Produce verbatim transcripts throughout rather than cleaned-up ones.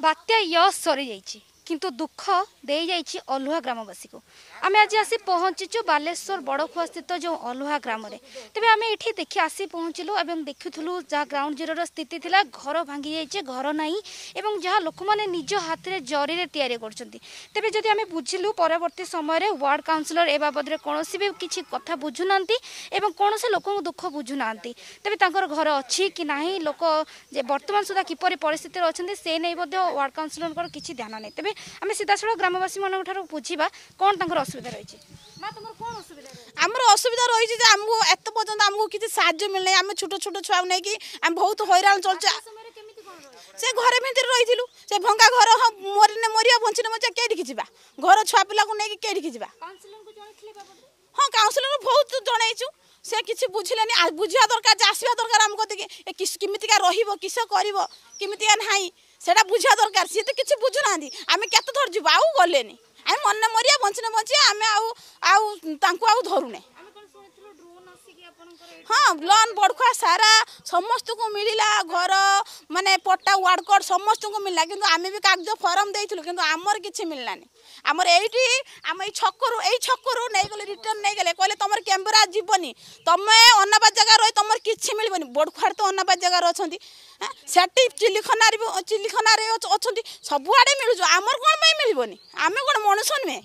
बात्या यश सरी जाइछि किंतु दुख दे जाइछि अलुहा ग्रामवासी को आमे आज आसी पहुंचीचु बालेश्वर बड़खुआ स्थित जो अलुहा ग्राम रे तेबे आमे एठी देखि आसी पहुंचलु एवं देखुथुलु जहाँ ग्राउंड जीरो स्थिति थिला घर भांगी जाइछे घर नाही एवं जहाँ लोक माने निज हाथ रे जरी रे तयारी करछंती तेबे जदि आमे बुझिलु परवर्ती समय रे वार्ड काउंसिलर ए बाबद रे कोनोसी भी किछि कथा बुझुनांती एवं कोनोसी लोक दुख बुझुनांती तेबे तांकर घर अछि कि नाही लोक जे वर्तमान सुधा किपरि परिस्थिति रे अछंती से नै मध्ये वार्ड काउंसिलर को किछि ध्यान नै तेबे आमे सीधासळ ग्रामवासी मन ठारो बुझिबा कोन तांकर असुविधा रहिछि मा तमर कोन असुविधा रहिछि हमर असुविधा रहिछि जे हमहु एत पर्यंत हमहु किछि साहाय्य मिलनै हम छोट छोट छुआ नै कि हम बहुत हैरान चलछ से घरे भीतर रहिथिलु से भंगा घर मोरने मोरिया बंचने मचा केडी कि जिबा घर छुआ पिला को नै कि केडी कि जिबा काउंसिलर को जणैथिले बाबा हां काउंसिलर बहुत जणैछु से किछि बुझिलेनी बुझिया दरकार जे आसीबा दरकार हम कते कि किस किमितिका रहिबो किस करिवो किमितिका नाही सेटा बुझिया दरकार सी तो किछि बुझुनांदी आमे केते धर जिबा आउ गलेनी आमे मनने मरिया बंचने बंचिया आमे आउ आउ तांको आउ धरुने हाँ लोन बड़खुआ सारा समस्त को मिलला घर माने पट्टा वार्ड कार्ड समस्त को मिलला किंतु आमे भी कागज फॉर्म देइथिलु किंतु हमर किछि मिललानी हमर एठी हम ए छक्करु ए छक्करु नै गले रिटर्न नै गले कहले तमर कैमरा जीवनी तमे अनबा जगह रही तमर किछि मिलबनी बड़खुआर तो अनबा जगह रे अछंती सेठी चिल्लीखना रे चिल्लीखना रे अछंती सब आडे मिलु हमर कोन मै मिलबनी आमे कोन मनुष्य नुहे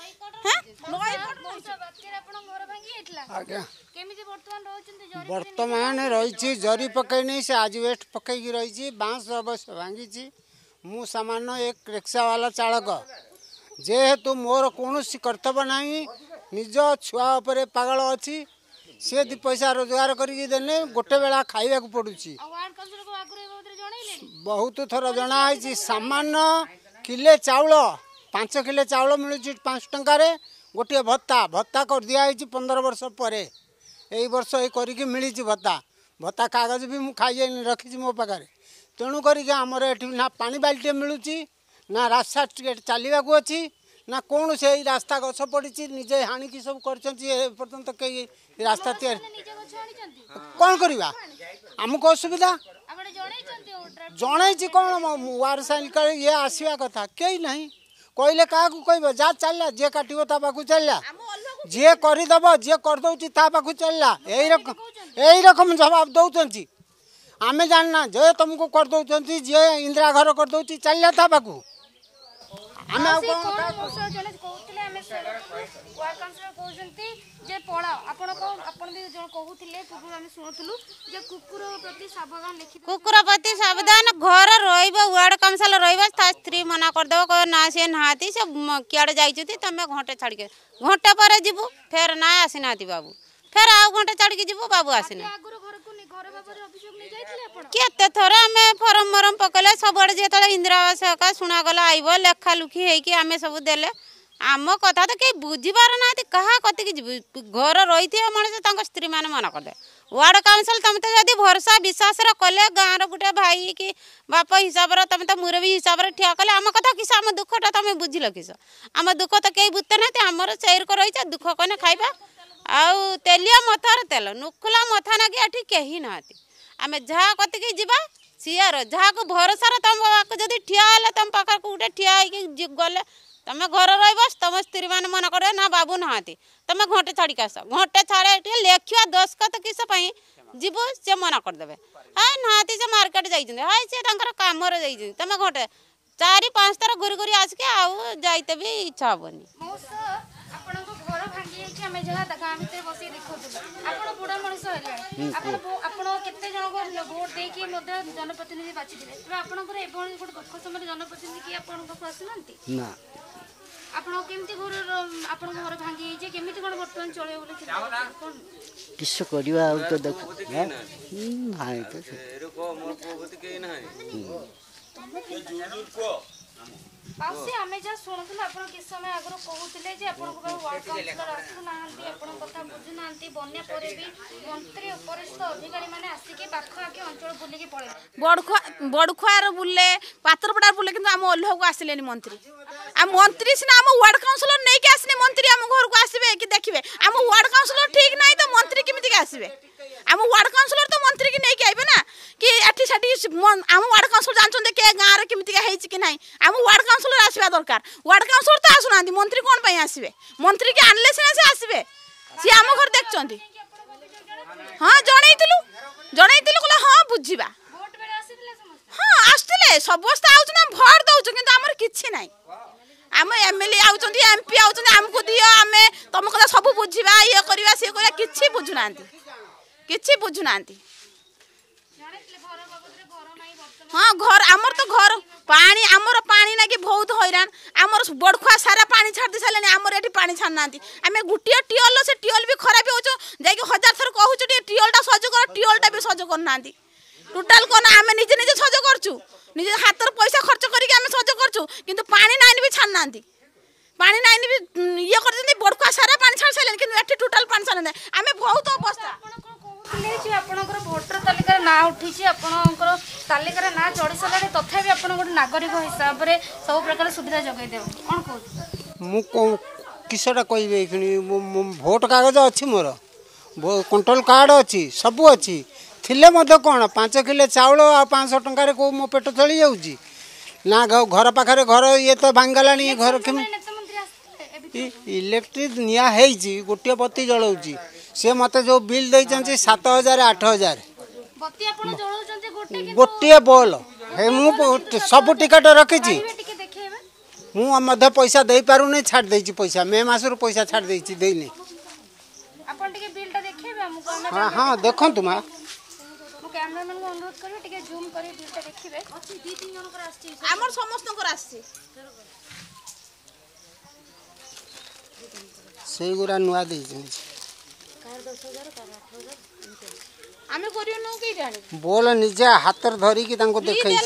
बर्तमान रही जरी पकईनी से आजबेस्ट पकईकी रही बाँस अवश्य भांगी मु सामान्य एक रिक्शा वाला चालक जेहेतु मोर कौन कर्तव्य ना निज छुआ उपरे पागल अच्छी सी दी पैसा रोजगार करने गोटे बेला खाइबा पड़ुची बहुत थर जनाई सामान्य किले चाउल पांच किले चाउल मिलूँ पाँच टंकार गोटे भत्ता भत्ता कर दिखाई पंद्रह वर्ष पर यही वर्ष ये करी मिली भत्ता भत्ता कागज भी मुझे खाई रखी मो पाखे तेणु करमर ये ना पानी बाल्टी मिलूँ ना रास्ता चलने को अच्छी ना कौन से रास्ता गछ पड़ी निजे हाणिकी सब करपर्यंत कई रास्ता तैयारी कौन करवा आमको असुविधा जन कौन वार साइल ये आसवा कथा कई ना कहले क्या कह जा चलला जे काटो ता पाखु चलला जे करदेव जे करदे पाखु चलला यही रकम यही रकम जवाब दौरान आमे जानना जे तुमको करदे जे इंदिरा घर करदे चलला ता पाखु कुकुर प्रति सावधान घर वार्ड काउंसिल रहा स्त्री मना करदेव कह ना सी नहाती से किए जाइए तुम घंटे छाड़ी घंटे पर जीवु फेर ना आसी ना बाबू फेर आउ घंटे छाड़ी जीवु बाबू आसीना केते थर आम फरम मरम पकड़े सब जो इंदिरा आवास शुणागला आईब लेखा लुखी होगी आम सब देले आम कथा तो कहीं बुझीपार ना क्या कतिक जी घर रही थे मनुष्य स्त्री मैंने मना करदे वार्ड काउंसिल तुम तो जब भरोसा विश्वास कले गाँव गोटे भाई कि बाप हिसाब से तुम तो मुरबी हिसाब से ठिया कले आम कथा किस आम दुखटा तुम बुझिल किस आम दुख तो कहीं बुझते ना आमर चैर रही दुख कने खाइबा आउ तेलिया मथार तेल नुखुला मथा ना कि कहीं ना आम जहाँ कतिक जावा सीआर जहाँ को भरोसा तुम जब ठिया तुम पाख गोटे ठिया गले तुम घर रही तुम स्त्री मैंने मन कर ना बाबू नहाती तुम घंटे छाड़ी आस घंटे छाड़े लेखा दस्खत किस जीवु सी मना करदे हाँ नहाती से मार्केट जाइए हाँ सी कम तुम घंटे चार पाँच थर घूरी घूरी आसिक आउ जाइते भी इच्छा हेनी जनप्रतिनिधि बाछी दुख समय जनप्रतिनिधि ना आपण केमती घर आपण घर भांगी जे केमती कोन वर्तमान चले बोले किस करवा आ तो देख भाई तो रुको मोर को गति के नाही पासे हमें जा सुनथुल आपण किस समय आगरो कहउतिले जे आपण को वार्ड काउंसिलर आसु नाहंती आपण कथा बुझु नाहंती बन्या परे भी मंत्री उपरिस्थ अधिकारी माने आसी के पाखो आके अंचल बुली के पळे बड़खुआ बड़खुआर बुले पात्रपड़ा बुले किंतु हम ओल्ह को आसिलेनी मंत्री आ मंत्री सिना हम वार्ड काउंसिलर नै के आसने मंत्री हम घर को आसीबे कि देखिबे हम वार्ड काउंसिलर ठीक नै तो मंत्री किमिति के आसीबे हम वार्ड काउंसिलर तो मंत्री की नै के आइबे ना कि एठी सेठी आम वार्ड काउंसिल जानते किए गाँव में केमितिका होइछि कि नहीं आम वार्ड काउंसिल आसवा दरकार वार्ड काउंसिल तो आसुना मंत्री कौन पे आसवे मंत्री के आनले सिना से आसवे सी आम घर देखछन्ती हाँ जनइथिलु जनइथिलु कहले हाँ बुझिबा हाँ आसले सबस्ता आउछ ना भोट दउछ किंतु हमर किछि नाही आम एमएलए आउछन्ती एमपी आउछन्ती हमको दियो आमे तुम कथा सब बुझिबा ये करबा से करबा किछि बुझुनांती किछि बुझुनांती हाँ घर आमर तो घर पानी आमर पानी ना कि बहुत हैरान आमर बड़खुआ सारा पानी छाड़ दी सारे आमर एठी पानी छाड़ नांती आमे गुटिया टियोल से टियोल भी खराब होचो जाय कि हजार थर कहू छु टियोलटा सज कर टियोलटा भी सज कर नांती टोटल कोन आमे निजे निजे सज करछु निजे हातर पैसा खर्च करी आमे सज करछु किंतु पानी नाइन भी छाड़ नांती पानी नाइन भी ये कर देनी बड़खुआ सारा पानी छाड़ साले किंतु एठी टोटल पानी छाड़ नांती आमे बहुत अवस्था आपणकर भोटर तालिकार ना उठी आपणकर तालिकार ना चढ़ी सारे तथापि आप गोटे नागरिक हिसाब से सब प्रकार सुविधा जगै देव कौन कहूँ किसटा कहे भोट कागज अच्छी मोर कंट्रोल कार्ड अच्छी सबू अच्छी थिले मध्य कौन पांच किलो चाउल आ पाँच सौ टकर को मो पेट चली जाऊँगी ना घर पाखे घर ये तो भांगला घर केमी इलेक्ट्रिक निया गोटे बत्ती जलाऊँगी से मत जो बिल देते सात हजार आठ हजार गोटे बॉल हे मु सब टिकट रखी मुझे पैसा दे पारू नहीं छाड़ दे पैसा मे मास पैसा छाड़ देनी हाँ हाँ देखु माँ से गुरा नुआ दे बोल निजे हाथ धरिकी देखा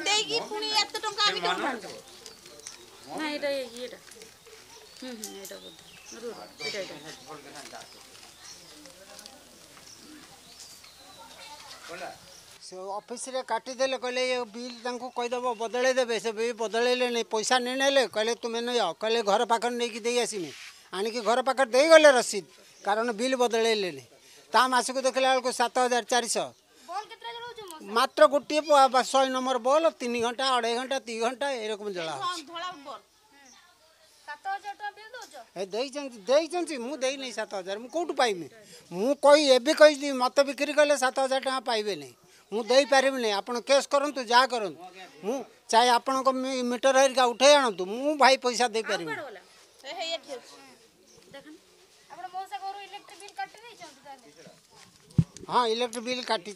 ऑफिस रे काटी देले कहले ये बिल तांको कहिदब बदले देबे से भी बदलेले नहीं पैसा नहीं नेले कहले तुमे नहीं आओ कहले घर पाखर नहीं कि दे आसीमी आनी कि घर पाखर दे गले रसीद कारण बिल बदलेले नहीं ता मास को देखला को सात हजार चार सौ मात्र गोटे शहे नंबर बॉल तीन घंटा अढ़ाई घंटा तीन घंटा एरकम जला मुझे सात हजार मुझे पाइबी मुझे कही एवं कही मत बिक्री कले सात हजार टाँह पाइबे नहीं मुझे पारि नहीं आप केस करूँ जहाँ करूँ मु चाहे आपण मीटर हरिका उठे आणतु मु भाई पैसा दे पारि हाँ इलेक्ट्रिक बिल काटी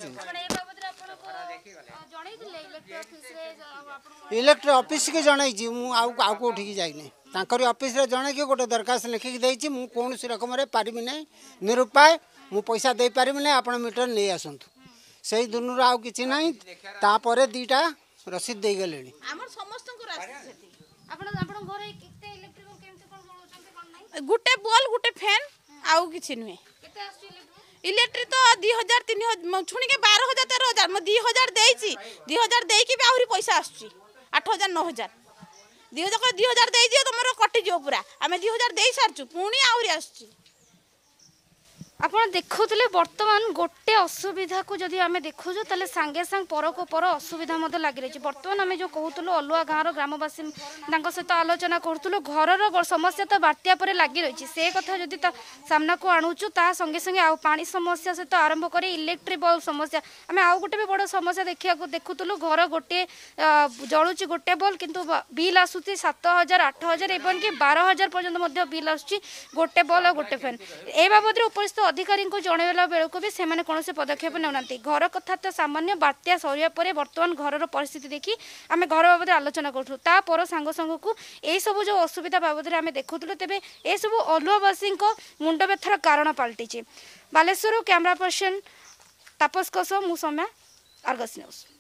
इलेक्ट्रिक ऑफिस के जनई मुझे जाइनी ऑफिस रे जन कि गोटे दरखास्त लिखिकी देती मुझे कौन रकम पारिबी नहीं निरुपाय मु पैसा दे पारि नहीं आप मीटर नहीं आसतु से दुनू आउ कि ना तापर दीटा रसीद दे गले गुटे बॉल गुटे फैन आउ कि नुहे इलेक्ट्रिक तो दी हजार तीन हजार छुणी के बारह हजार तेरह हजार मैं दी हजार देती दी हजार देकी भी आहरी पैसा आसुची आठ हजार नौ हजार दी हजार दी हजार दे दियो तुम कटिज पूरा आम दी हजार दे सारचु पुणी आहरी आसुची आपण देखुले बर्तमान गोटे असुविधा को जदि आम देखु ताले सांगे सांग पर को पर असुविधा लगी रही बर्तमान आम जो कहूँ अलुआ गाँव ग्रामवासी सहित आलोचना करूँ घर समस्या तो बात्या पर लगी रही से कथा जदि सामना को आणुचु ता संगे संगे आउ पानी समस्या सहित आरंभ कर इलेक्ट्रिक बल्ब समस्या आम आउ गोटे भी बड़ समस्या देखा देखुलु घर गोटे जलुची गोटे बल्ब किंतु बिल आसूसी सात हजार आठ हजार एवं कि बारह हजार पर्यंत बिल आसूची गोटे बल्ब और गोटे फैन ए बाबद उपस्थित अधिकारी को जनइला बेलू भी से कौन पदक्षेप नौना घर कथा तो सामान्य बात्या सरिया पर बर्तमान घर परिस्थिति देखी आम घर बाबद आलोचना करूँ तापर सांग सांग को यही सब जो असुविधा बाबद आम देखुलु तेज ये सब अलुआवासी मुंड व्यथार कारण पलटि बालेश्वर कैमरा पर्सन तापस सह मु सौम्या आर्गस न्यूज।